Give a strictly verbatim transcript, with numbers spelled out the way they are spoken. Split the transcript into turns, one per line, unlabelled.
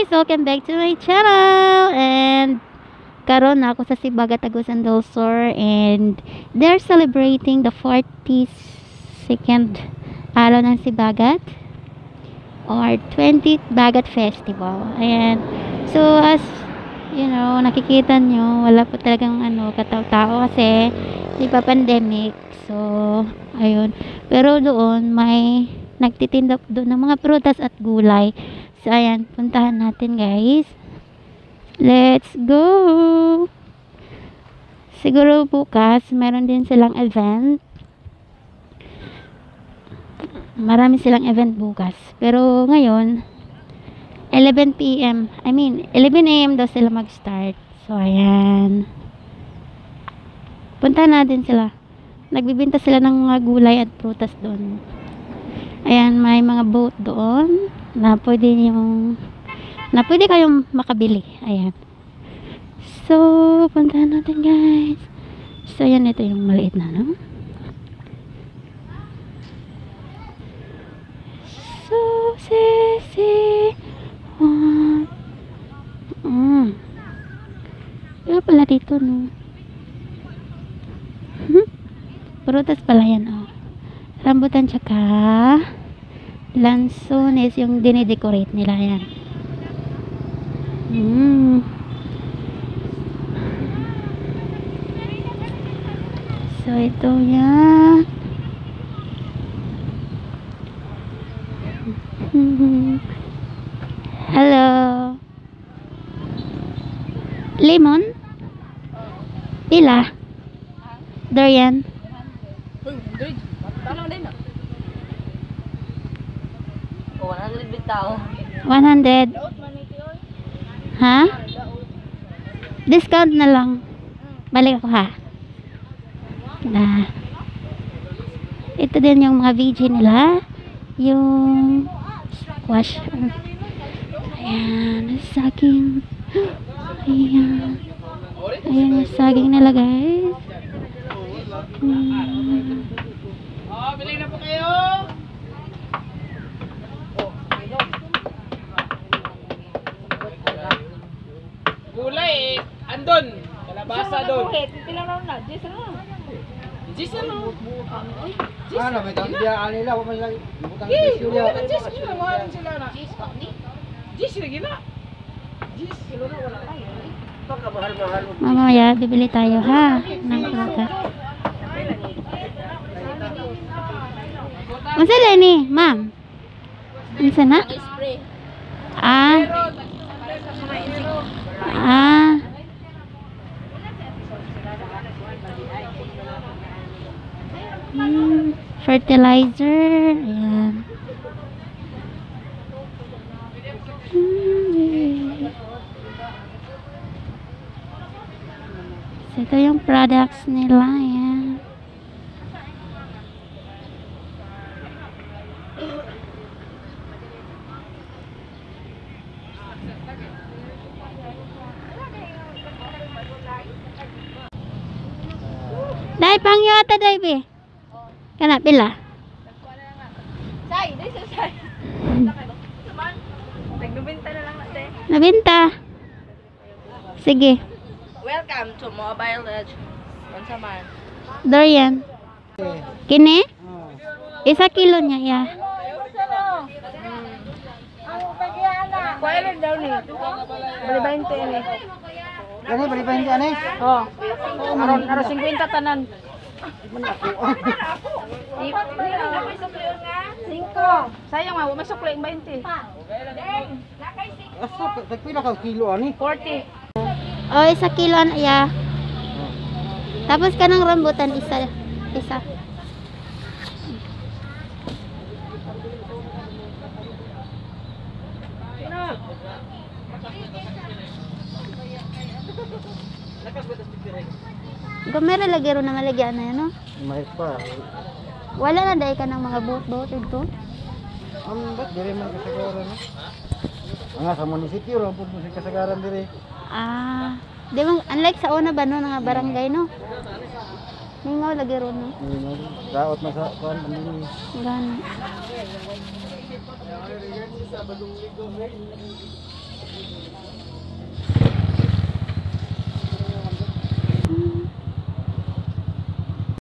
welcome back to my channel. And karon na ako sa Sibagat, Agusan del Sur, and they're celebrating the forty-second araw ng Sibagat or twentieth Bagat Festival. Ayan. So as you know, nakikita nyo, wala po talagang ano, kataw-tao kasi di pa pandemic. So ayun. Pero doon may nagtitinda doon ng mga prutas at gulay. So ayan, puntahan natin guys. Let's go! Siguro bukas meron din silang event. Marami silang event bukas. Pero ngayon eleven p m I mean eleven a m daw sila mag-start. So ayan, puntahan natin sila. Nagbibenta sila ng mga gulay at prutas doon. Ayan, may mga boat doon na pwede yung na pwede kayong makabili. Ayan. So, puntahan natin guys. So, ayan, ito yung maliit na, no? So, sexy. Wow. Mm. Kaya pala dito, no? Prutas pala yan, oh. Rambutan tsaka lansones yung dinidecorate nila yan. Mm. So ito yan. Hello. Lemon? Pila? Durian? one hundred. Ha? Discount na lang. Balik ako ha. Na. Ito din yung mga veggie nila. Yung squash. Ayan. Saging. Ayan. Ayan yung saging nila guys. Hmm.
Oh, bili na po kayo. Gulay eh, andon. Kalabasa doon.
Tilang raw na, Jess ano?
Jis ano?
Ano, may tanggihan nila, huwag man lang butang
Eh,
isyo
wala
niya.
na Jis, ginawalan sila na. Jis, Jis lagi na. Jis, kilo na wala tayo.
Pagkamahal-mahal mo.
Mamaya, bibili tayo ha. Ng prutas. Masa na ni, ma'am? Masa na? Ah. Ah. Hmm, fertilizer. Ayan. Hmm. So, ito yung products nila. Ayan. Dai pang yata dai be. Kana pila?
Say, this is say. Nagbibenta na lang natin.
Nabenta. Sige.
Welcome to Mobile Legends. Unsa man?
Durian. Kini? Isa kilo niya ya.
Kuya daw ni. Bali twenty ni.
Gani, bali pa hindi ane?
Oh. Aron aron fifty tanan. Cinco. Sayang ma, may sukli ang twenty.
Asa, tagpila ka kilo ani?
forty.
Oh, isa kilo na ya. Tapos kanang rambutan isa. Isa. Gamera lagi ro na malagyan na yan, no?
May pa.
Wala na dahil ka ng mga boat-boat ito.
Ang ba't diri man kasagaran ni? Nga sa munisipyo ra pud mo si kasagaran diri.
Ah, di ba, unlike sa una ba no, nga barangay, no? Mingaw lagi ro, no?
Daot na sa kuan pandili.
Gani.